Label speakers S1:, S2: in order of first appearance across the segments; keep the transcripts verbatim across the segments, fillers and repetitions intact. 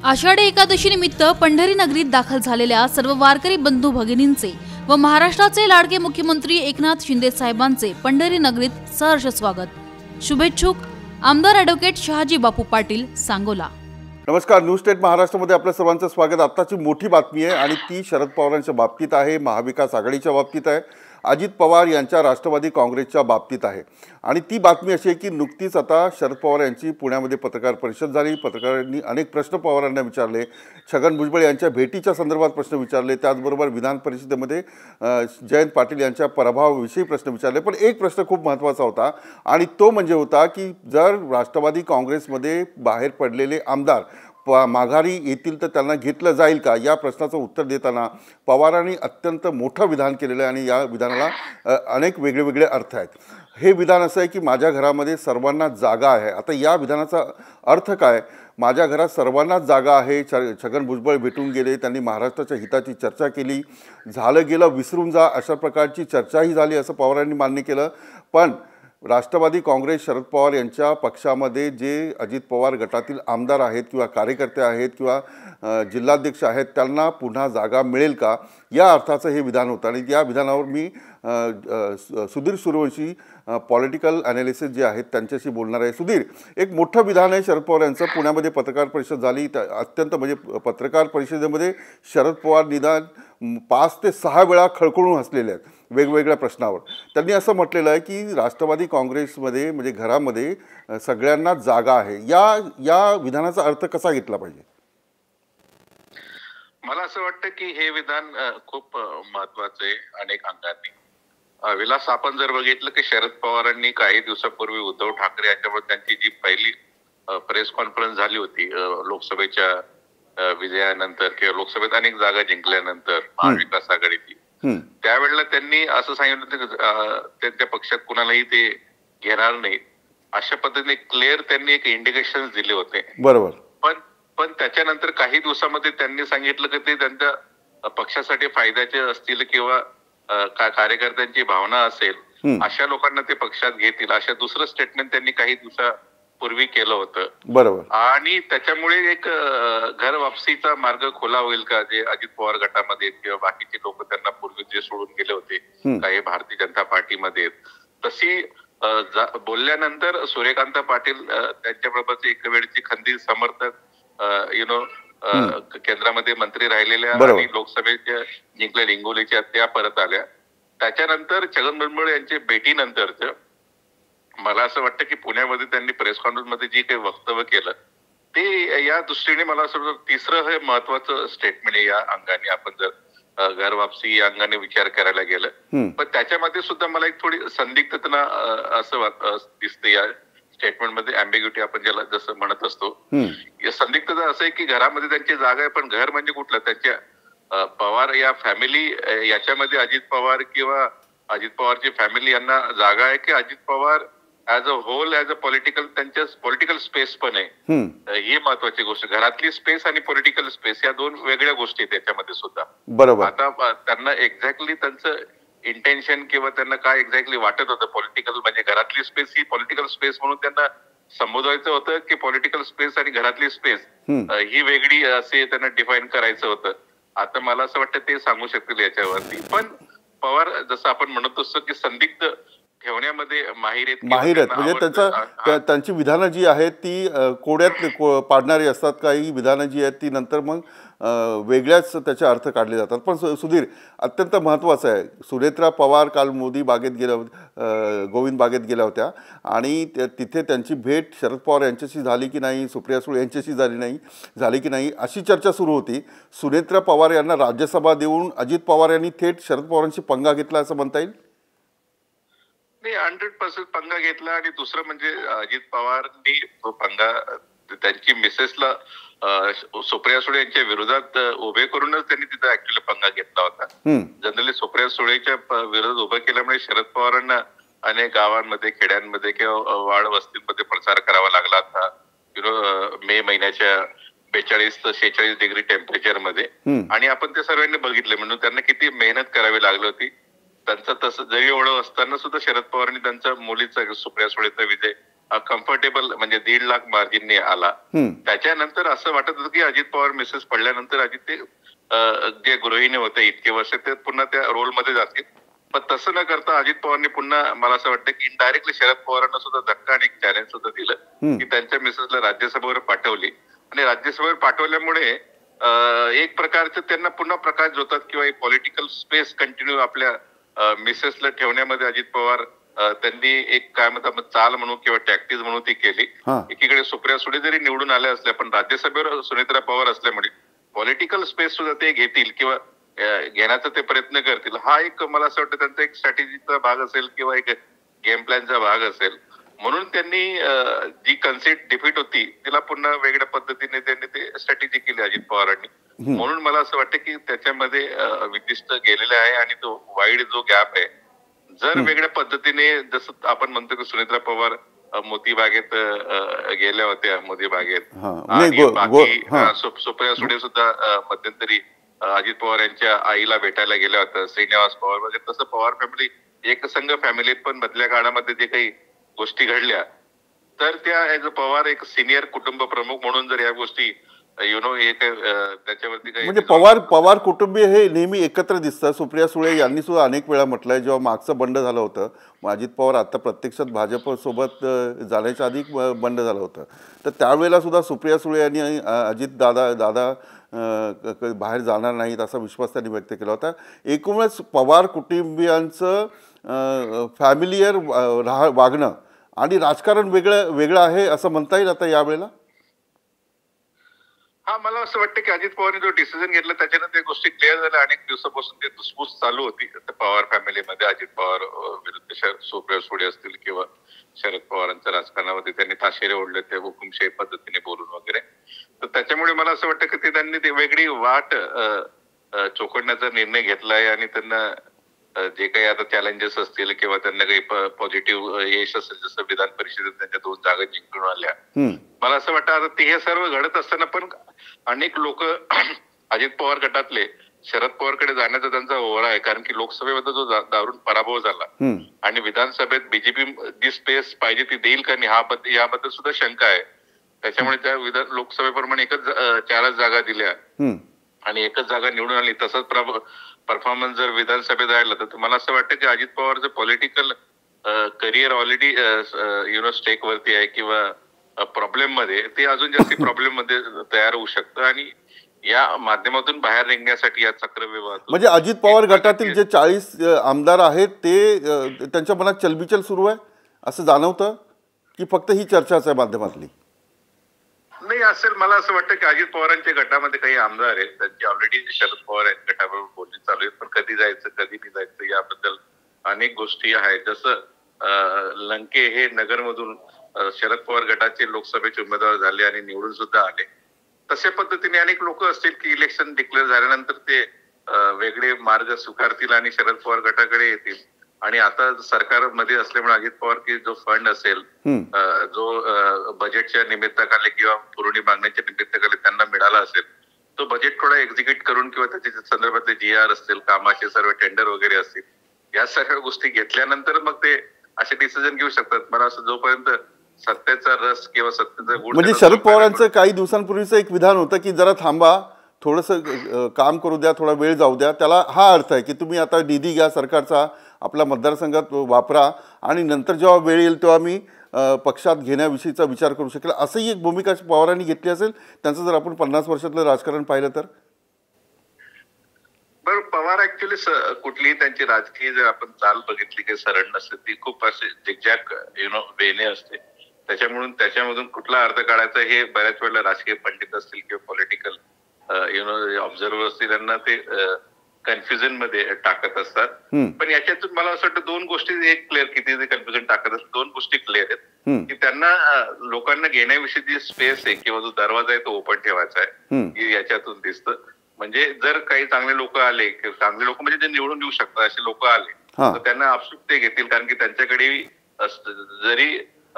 S1: आषाढी एकादशी निमित्त पंढरी नगरीत दाखल झालेल्या सर्व वारकरी बंधू भगिनींचे व महाराष्ट्राचे लाडके मुख्यमंत्री एकनाथ शिंदे साहेबांचे पंढरी नगरीत सहर्ष स्वागत। शुभेच्छुक आमदार ॲडव्होकेट शहाजी बापू पाटील, सांगोला।
S2: नमस्कार, न्यूज स्टेट महाराष्ट्रामध्ये आपल्या सर्वांचं स्वागत। आताची मोठी बातमी आहे आणि ती शरद पवारांच्या बाबतीत आहे, महाविकास आघाडीच्या बाबतीत आहे, अजित पवार यांच्या राष्ट्रवादी काँग्रेसच्या बाबतीत आहे। आणि ती बातमी अशी आहे की नुकतीच आता शरद पवार यांची पुण्यामध्ये पत्रकार परिषद झाली। पत्रकारांनी अनेक प्रश्न पवारांना विचारले, छगन भुजबळ यांच्या भेटीच्या संदर्भात प्रश्न विचारले, त्याचबरोबर विधान परिषदेमध्ये जयंत पाटील यांच्या पराभवाविषयी प्रश्न विचारले। पण एक प्रश्न खूप महत्त्वाचा होता आणि तो म्हणजे होता की जर राष्ट्रवादी काँग्रेसमध्ये बाहेर पडलेले आमदार माघारी येतील तर त्यांना घेतलं जाईल का, या प्रश्नाचं उत्तर देताना पवारांनी अत्यंत मोठं विधान केलेलं आहे आणि या विधानाला अनेक वेगळे वेगळे अर्थ आहेत। हे विधान असं आहे की माझ्या घरामध्ये सर्वांना जागा आहे। आता या विधानाचा अर्थ काय? माझ्या घरात सर्वांनाच जागा आहे। छगन भुजबळ भेटून गेले, त्यांनी महाराष्ट्राच्या हिताची चर्चा केली, झालं गेलं विसरून जा अशा प्रकारची चर्चाही झाली असं पवारांनी मान्य केलं। पण राष्ट्रवादी काँग्रेस शरद पवार यांच्या पक्षामध्ये जे अजित पवार गटातील आमदार आहेत किंवा कार्यकर्ते आहेत किंवा जिल्हाध्यक्ष आहेत त्यांना पुन्हा जागा मिळेल का, या अर्थाचं हे विधान होतं। आणि या विधानावर मी सुधीर सूर्यवंशी पॉलिटिकल ॲनालिसिस जे आहेत त्यांच्याशी बोलणार आहे। सुधीर, एक मोठं विधान आहे शरद पवार यांचं, पुण्यामध्ये पत्रकार परिषद झाली, अत्यंत म्हणजे पत्रकार परिषदेमध्ये शरद पवार निदान पाच ते सहा वेळा खळखळून हसलेले आहेत वेगवेगळ्या प्रश्नावर। त्यांनी असं म्हटलेलं आहे की राष्ट्रवादी काँग्रेसमध्ये म्हणजे घरामध्ये सगळ्यांना जागा आहे। या या विधानाचा अर्थ कसा घेतला पाहिजे?
S3: मला असं वाटतं की हे विधान खूप महत्वाचं आहे अनेक अंगांनी। विलास, आपण जर बघितलं की शरद पवारांनी काही दिवसापूर्वी उद्धव ठाकरे यांच्यावर त्यांची जी पहिली प्रेस कॉन्फरन्स झाली होती लोकसभेच्या विजयानंतर किंवा लोकसभेत अनेक जागा जिंकल्यानंतर महाविकास आघाडीची, त्यावेळेला त्यांनी असं सांगितलं की त्यांच्या पक्षात कुणालाही ते घेणार नाही अशा पद्धतीने क्लिअर त्यांनी एक इंडिकेशन दिले होते।
S2: बरोबर।
S3: पण पण त्याच्यानंतर काही दिवसामध्ये त्यांनी सांगितलं की ते त्यांच्या पक्षासाठी फायद्याचे असतील किंवा कार्यकर्त्यांची भावना असेल अशा लोकांना ते पक्षात घेतील, अशा दुसरं स्टेटमेंट त्यांनी काही दिवसापूर्वी केलं होतं।
S2: बरोबर। आणि
S3: त्याच्यामुळे एक घर वापसीचा मार्ग खुला होईल का, जे अजित पवार गटामध्ये किंवा बाकीचे लोक त्यांना पूर्वी जे सोडून गेले होते काही भारतीय जनता पार्टीमध्ये, तशी बोलल्यानंतर सूर्यकांत पाटील त्यांच्याबरोबरचे एक वेळची खंदीर समर्थक यु नो केंद्रामध्ये मंत्री राहिलेल्या आणि लोकसभेच्या जिंकल्या हिंगोलीच्या, त्या परत आल्या। त्याच्यानंतर छगन भुजबळ यांच्या भेटीनंतरच मला असं वाटतं की पुण्यामध्ये त्यांनी प्रेस कॉन्फरन्स मध्ये जे काही वक्तव्य केलं ते या दृष्टीने मला असं वाटतं तिसरं हे महत्वाचं स्टेटमेंट आहे या अंगाने, आपण जर घर वापसी या अंगाने विचार करायला गेलं। पण त्याच्यामध्ये सुद्धा मला एक थोडी संदिग्धता असं दिसते या स्टेटमेंट मध्ये, अँबिग्युटी आपण ज्याला जसं म्हणत असतो। संदिग्धता असं आहे की घरामध्ये त्यांची जागा आहे, पण घर म्हणजे कुठलं? त्यांच्या पवार या फॅमिली याच्यामध्ये अजित पवार किंवा अजित पवारची फॅमिली यांना जागा आहे की Ajit Pawar as a whole as a political त्यांच्या पॉलिटिकल स्पेस पण आहे, ही महत्वाची गोष्ट। घरातली स्पेस आणि पॉलिटिकल स्पेस या दोन वेगळ्या गोष्टी आहेत त्याच्यामध्ये सुद्धा।
S2: बरोबर।
S3: आता त्यांना एक्झॅक्टली त्यांचं इंटेन्शन किंवा त्यांना काय एक्झॅक्टली वाटत होतं पॉलिटिकल म्हणजे घरातली स्पेस ही पॉलिटिकल स्पेस म्हणून त्यांना संबोधायचं होतं की पॉलिटिकल स्पेस आणि घरातली स्पेस ही वेगळी असे त्यांना डिफाईन करायचं होतं। आता मला असं वाटतं ते सांगू शकतील याच्यावरती। पण पवार जसं आपण म्हणत असतो की संदिग्ध ठेवण्यामध्ये माहिर आहेत
S2: माहिर आहेत म्हणजे त्यांचा त्यांची विधानं जी आहेत ती कोड्यात पाडणारी असतात, काही विधानं जी आहेत ती नंतर मग वेगळ्याच त्याचे अर्थ काढले जातात। पण सुधीर, अत्यंत महत्त्वाचं आहे, सुनेत्रा पवार काल मोदी बागेत गेल्या गोविंद बागेत गेल्या होत्या आणि तिथे त्यांची भेट शरद पवार यांच्याशी झाली की नाही, सुप्रिया सुळे यांच्याशी झाली नाही झाली की नाही अशी चर्चा सुरू होती। सुनेत्रा पवार यांना राज्यसभा देऊन अजित पवार यांनी थेट शरद पवारांशी पंगा घेतला असं म्हणता येईल?
S3: नाही, हंड्रेड पर्सेंट पंगा घेतला। आणि दुसरं म्हणजे अजित पवारांनी तो पंगा त्यांची मिसेसला सुप्रिया सुळे यांच्या विरोधात उभे करूनच त्यांनी तिथे ऍक्च्युअली पंगा घेतला होता। जनरली सुप्रिया सुळेच्या विरोधात उभं केल्यामुळे शरद पवारांना अनेक गावांमध्ये, खेड्यांमध्ये किंवा वाड वस्तींमध्ये प्रचार करावा लागला होता यु नो मे महिन्याच्या बेचाळीस ते शेहेचाळीस डिग्री टेम्परेचर मध्ये। आणि आपण ते सर्वांनी बघितले, म्हणून त्यांना किती मेहनत करावी लागली होती। त्यांचं तसं जरी एवढं असताना सुद्धा शरद पवारांनी त्यांच्या मुलीचा सुप्रिया सुळेचा विजय कम्फर्टेबल म्हणजे दीड लाख मार्जिनने आला. त्याच्यानंतर असं वाटत होतं की अजित पवार मिसेस पडल्यानंतर अजित ते जे गृहिणी होते इतके वर्ष ते पुन्हा त्या रोलमध्ये जातील. पण तसं न करता अजित पवारने पुन्हा मला असं वाटतं की इनडायरेक्टली शरद पवारांना सुद्धा धक्का आणि एक चॅलेंज सुद्धा दिलं की त्यांच्या मिसेसला राज्यसभेवर पाठवली आणि राज्यसभेवर पाठवल्यामुळे एक प्रकारचं त्यांना पुन्हा प्रकाश होतात किंवा एक पॉलिटिकल स्पेस कंटिन्यू आपल्या मिसेसला ठेवण्यामध्ये अजित पवार त्यांनी एक काय म्हणतात चाल म्हणून किंवा टॅक्टिस म्हणून ती केली. एकीकडे सुप्रिया सुळे जरी निवडून आल्या असल्या पण राज्यसभेवर सुनेत्रा पवार असल्यामुळे पॉलिटिकल स्पेस सुद्धा ते घेतील किंवा घेण्याचा ते प्रयत्न करतील. हा एक मला असं वाटतं त्यांचा एक स्ट्रॅटेजीचा भाग असेल किंवा एक गेम प्लॅनचा भाग असेल. म्हणून त्यांनी जी कन्सेट डिफीट होती तिला पुन्हा वेगळ्या पद्धतीने त्यांनी ते स्ट्रॅटेजी केली अजित पवारांनी. म्हणून मला असं वाटतं की त्याच्यामध्ये विशिष्ट गेलेले आहे आणि तो वाईड जो गॅप आहे जर वेगळ्या पद्धतीने जसं आपण म्हणतो की सुनेत्रा पवार मोती बागेत गेल्या होत्या मोदी बागेत आणि बाकी सुप्रिया सुळे सुद्धा मध्यंतरी अजित पवार यांच्या आईला भेटायला गेल्या होत्या श्रीनिवास पवार वगैरे तसं पवार फॅमिली एकसंघ फॅमिलीत पण मधल्या काळामध्ये जे काही गोष्टी घडल्या तर त्या ऍज अ पवार एक सिनियर कुटुंब प्रमुख म्हणून जर या गोष्टी यु नो हे त्याच्यावरती काही
S2: म्हणजे पवार पवार कुटुंबीय हे नेहमी एकत्र दिसतं. सुप्रिया सुळे यांनी सुद्धा अनेक वेळा म्हटलंय जेव्हा मागचं बंड झालं होतं अजित पवार आता प्रत्यक्षात भाजप सोबत जाण्याच्या आधी बंड झालं होतं तर त्यावेळेला सुद्धा सुप्रिया सुळे यांनी अजित दादा दादा बाहेर जाणार नाहीत असा विश्वास त्यांनी व्यक्त केला होता. एकूणच पवार कुटुंबियांचं फॅमिलियर राह वागणं आणि राजकारण वेगळं वेगळं आहे असं म्हणता येईल आता यावेळेला.
S3: हा मला असं वाटतं की अजित पवारने जो डिसिजन घेतला त्याच्यानं त्या गोष्टी क्लिअर झाल्या. अनेक दिवसापासून ते धुसफूस चालू होती पवार फॅमिलीमध्ये अजित पवार विरुद्ध सुप्रिया सुळे असतील किंवा शरद पवारांच्या राजकारणामध्ये त्यांनी ताशेरे ओढले ते हुकुमशाही पद्धतीने बोलून वगैरे. तर त्याच्यामुळे मला असं वाटतं की ते त्यांनी ती वेगळी वाट चोखडण्याचा निर्णय घेतलाय आणि त्यांना जे काही आता चॅलेंजेस असतील किंवा त्यांना काही पॉझिटिव्ह यश असेल जसं विधान परिषदेत त्यांच्या दोन जागा जिंकून आल्या. मला असं वाटतं आता ते हे सर्व घडत असताना पण अनेक लोक अजित पवार गटातले शरद पवारकडे जाण्याचा त्यांचा ओढा आहे कारण की लोकसभेमध्ये जो दारुण पराभव झाला आणि विधानसभेत बीजेपी जी स्पेस पाहिजे ती देईल का नाही याबद्दल सुद्धा शंका आहे. त्याच्यामुळे त्या विधान लोकसभेप्रमाणे एकच चारच जागा दिल्या आणि एकच जागा निवडून आली. तसंच परफॉर्मन्स जर विधानसभेत राहिला तर मला असं वाटतं की अजित पवारचं political career already you know stake वरती आहे किंवा प्रॉब्लेम मध्ये ते अजून जास्त प्रॉब्लेम मध्ये तयार होऊ शकतं आणि या माध्यमातून बाहेर निघण्यासाठी या चक्रव्यूह
S2: म्हणजे अजित पवार गटातील जे चाळीस आमदार आहेत ते त्यांच्या मनात चलबिचल सुरू आहे असं जाणवतं की फक्त ही चर्चाच आहे माध्यमातली.
S3: नाही असेल मला असं वाटतं की अजित पवारांच्या गटामध्ये काही आमदार आहेत त्यांची ऑलरेडी शरद पवार यांच्या गटाबरोबर बोलणी चालू आहेत पण कधी जायचं कधी नाही जायचं याबद्दल अनेक गोष्टी आहेत. जसं लंके हे नगरमधून शरद पवार गटाचे लोकसभेचे उमेदवार झाले आणि निवडून सुद्धा आले. तशा पद्धतीने अनेक लोक असतील की इलेक्शन डिक्लेअर झाल्यानंतर ते वेगळे मार्ग स्वीकारतील आणि शरद पवार गटाकडे येतील. आणि आता सरकारमध्ये असल्यामुळे अजित पवार की जो फंड असेल जो बजेटच्या निमित्ताखाली किंवा पुरवणी मागण्याच्या निमित्ताखाली त्यांना मिळाला असेल तो बजेट थोडा एक्झिक्यूट करून किंवा त्याच्या संदर्भातले जी आर असतील कामाचे सर्व टेंडर वगैरे असतील या सगळ्या गोष्टी घेतल्यानंतर मग ते असे डिसिजन घेऊ शकतात. मला असं जोपर्यंत सत्तेचा रस किंवा सत्तेचा गुण
S2: म्हणजे शरद पवारांचं काही दिवसांपूर्वीचं एक विधान होतं की जरा थांबा थोडंसं काम करू द्या थोडा वेळ जाऊ द्या. त्याला हा अर्थ आहे की तुम्ही आता निधी घ्या सरकारचा आपल्या मतदारसंघात वापरा आणि नंतर जेव्हा वेळ येईल तेव्हा मी पक्षात घेण्याविषयीचा विचार करू शकेल असंही एक भूमिका पवारांनी घेतली असेल. त्यांचं जर आपण पन्नास वर्षातलं राजकारण पाहिलं तर
S3: बरं पवार ऍक्च्युली कुठलीही त्यांची राजकीय जर आपण चाल बघितली की सरळ नसते ती खूप असे झिकझॅक यु नो वेने असते. त्याच्यामुळे त्याच्यामधून कुठला अर्थ काढायचा हे बऱ्याच वेळेला राजकीय पंडित असतील किंवा पॉलिटिकल यु नो ऑब्झर्व्हर असतील त्यांना ते कन्फ्युजन मध्ये टाकत असतात. पण याच्यातून मला असं वाटतं दोन गोष्टी एक क्लिअर किती कन्फ्युजन टाकत असतात दोन गोष्टी क्लिअर आहेत की त्यांना लोकांना घेण्याविषयी जी स्पेस आहे किंवा जो दरवाजा आहे तो ओपन ठेवायचा आहे याच्यातून दिसतं. म्हणजे जर काही चांगले लोक आले चांगले लोक म्हणजे जे निवडून येऊ शकतात असे लोक आले तर त्यांना आपसूक ते घेतील कारण की त्यांच्याकडे जरी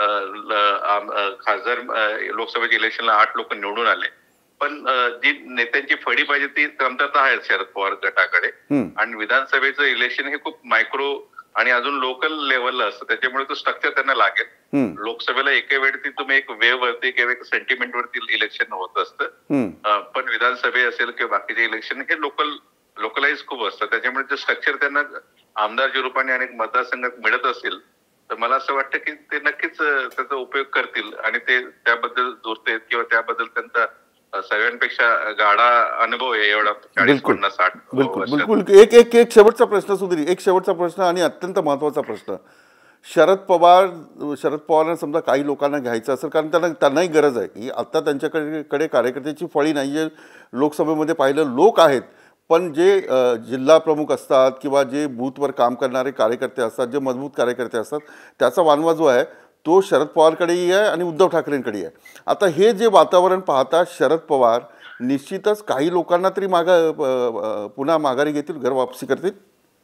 S3: खासदार लोकसभेच्या इलेक्शनला आठ लोक निवडून आले पण जी नेत्यांची फळी पाहिजे ती कमतरता आहे शरद पवार गटाकडे. आणि विधानसभेचं इलेक्शन हे खूप मायक्रो आणि अजून लोकल लेवलला असतं, त्याच्यामुळे तो स्ट्रक्चर त्यांना लागेल. लोकसभेला एके वेळी तुम्ही एक वेव वरती किंवा एक सेंटिमेंट वरती इलेक्शन होत असतं, पण विधानसभे असेल किंवा बाकीचे इलेक्शन हे लोकल लोकलाइज खूप असतं, त्याच्यामुळे ते स्ट्रक्चर त्यांना आमदारच्या रूपाने अनेक मतदारसंघात मिळत असेल तर मला असं वाटतं की ते नक्कीच त्याचा उपयोग करतील आणि ते त्याबद्दल जोरते किंवा त्याबद्दल त्यांचा सगळ्यांपेक्षा गाढा अनुभव आहे एवढा चाळीस पन्नास साठ.
S2: बिलकुल बिलकुल. एक एक एक शेवटचा प्रश्न सुधीर, एक शेवटचा प्रश्न आणि अत्यंत महत्त्वाचा प्रश्न. शरद पवार शरद पवारांना समजा काही लोकांना घ्यायचं असेल, कारण त्यांना त्यांनाही गरज आहे की आत्ता त्यांच्याकडे कडे कार्यकर्त्याची फळी नाही आहे. लोकसभेमध्ये पाहिलं लोक आहेत, पण जे जिल्हा प्रमुख असतात किंवा जे बूथवर काम करणारे कार्यकर्ते असतात, जे मजबूत कार्यकर्ते असतात, त्याचा वानवा जो आहे तो शरद पवारकडेही आहे आणि उद्धव ठाकरेंकडेही आहे. आता हे जे वातावरण पाहता शरद पवार निश्चितच काही लोकांना तरी मागा पुन्हा माघारी घेतील, घर वापसी करतील.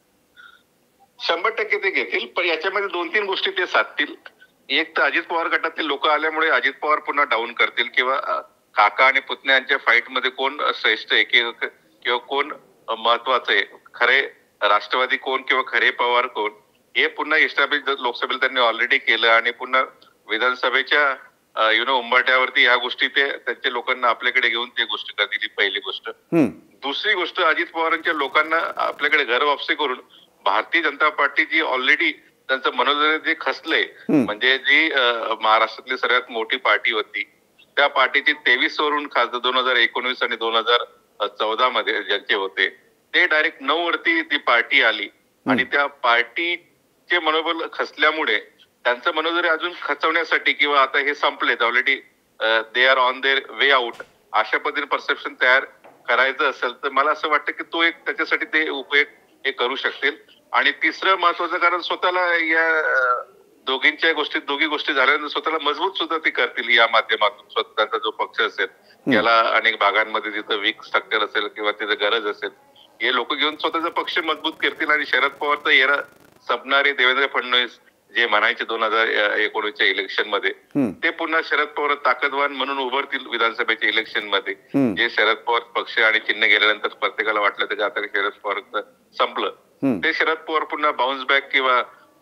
S3: शंभर टक्के ते घेतील, पण याच्यामध्ये दोन तीन गोष्टी ते साधतील. एक तर अजित पवार गटातील लोक आल्यामुळे अजित पवार पुन्हा डाऊन करतील किंवा काका आणि पुतण्यांच्या फाईट मध्ये कोण श्रेष्ठ आहे किंवा कोण महत्वाचं आहे, खरे राष्ट्रवादी कोण किंवा खरे पवार कोण, हे पुन्हा इस्टॅब्लिश लोकसभेला त्यांनी ऑलरेडी केलं आणि पुन्हा विधानसभेच्या यु नो उंबाट्यावरती ह्या गोष्टी ते त्यांच्या लोकांना आपल्याकडे घेऊन ते गोष्टी करतील. ही पहिली गोष्ट. दुसरी गोष्ट, अजित पवारांच्या लोकांना आपल्याकडे घर वापसी करून भारतीय जनता पार्टी जी ऑलरेडी त्यांचं मनोधैर्य जे खचलंय, म्हणजे जी महाराष्ट्रातली सर्वात मोठी पार्टी होती त्या पार्टीची तेवीस वरून खासदार दोन हजार एकोणीस आणि दोन हजार चौदा मध्ये ज्यांचे होते ते डायरेक्ट नऊ वरती ती पार्टी आली आणि त्या पार्टीचे मनोबल खचल्यामुळे त्यांचं मनोधैर्य अजून खचवण्यासाठी किंवा आता हे संपलेत already, they are on their way out, अशा पद्धतीने परसेप्शन तयार करायचं असेल तर मला असं वाटतं की तो एक त्याच्यासाठी ते उपयोग हे करू शकतील. आणि तिसरं महत्वाचं कारण स्वतःला या दोघींच्या गोष्टीत दोघी गोष्टी झाल्यानंतर स्वतःला मजबूत सुद्धा ते करतील या माध्यमातून. स्वतःचा जो पक्ष असेल याला अनेक भागांमध्ये जिथं वीक स्ट्रक्चर असेल किंवा तिथं गरज असेल हे लोक घेऊन स्वतःचा पक्ष मजबूत करतील. आणि शरद पवारचा येरा संपणारे देवेंद्र फडणवीस जे म्हणायचे दोन हजार एकोणीसच्या इलेक्शन मध्ये, ते पुन्हा शरद पवार ताकदवान म्हणून उभारतील विधानसभेच्या इलेक्शन मध्ये. जे शरद पवार पक्ष आणि चिन्ह गेल्यानंतर प्रत्येकाला वाटलं की आता शरद पवार संपलं, ते शरद पवार पुन्हा बाउन्स बॅक किंवा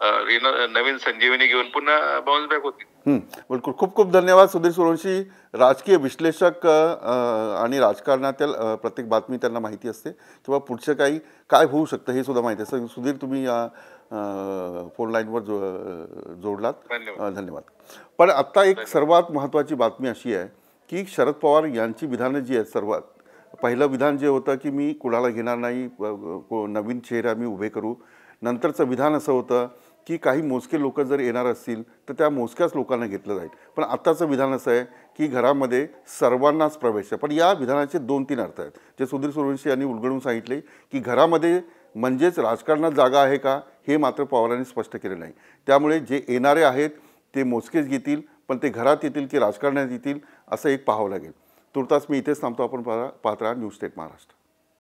S3: नवीन संजीवनी घेऊन पुन्हा बाउन्स बॅक होतील.
S2: बिलकुल. खूप खूप धन्यवाद सुधीर सूर्यवंशी. राजकीय विश्लेषक आणि राजकारणातील प्रत्येक बातमी त्यांना माहिती असते किंवा पुढचं काही काय होऊ शकतं हे सुद्धा माहिती असतं. सुधीर, तुम्ही या फोन लाईनवर जो जोडलात, धन्यवाद. पण आत्ता एक सर्वात महत्त्वाची बातमी अशी आहे की शरद पवार यांची विधानं जी आहेत, सर्वात पहिलं विधान जे होतं की मी कुणाला घेणार नाही, नवीन चेहरा मी उभे करू. नंतरचं विधान असं होतं की काही मोजके लोक जर येणार असतील तर त्या मोजक्याच लोकांना घेतलं जाईल. पण आत्ताचं विधान असं आहे की घरामध्ये सर्वांनाच प्रवेश आहे. पण या विधानाचे दोन तीन अर्थ आहेत जे सुधीर सूर्यवंशी यांनी उलगडून सांगितले की घरामध्ये म्हणजेच राजकारणात जागा आहे का हे मात्र पवारांनी स्पष्ट केले नाही. त्यामुळे जे येणारे आहेत ते मोजकेच घेतील, पण ते घरात येतील की राजकारणात येतील असं एक पाहावं लागेल. तुर्तास मी इथेच थांबतो. आपण पाहत राहा न्यूज स्टेट महाराष्ट्र.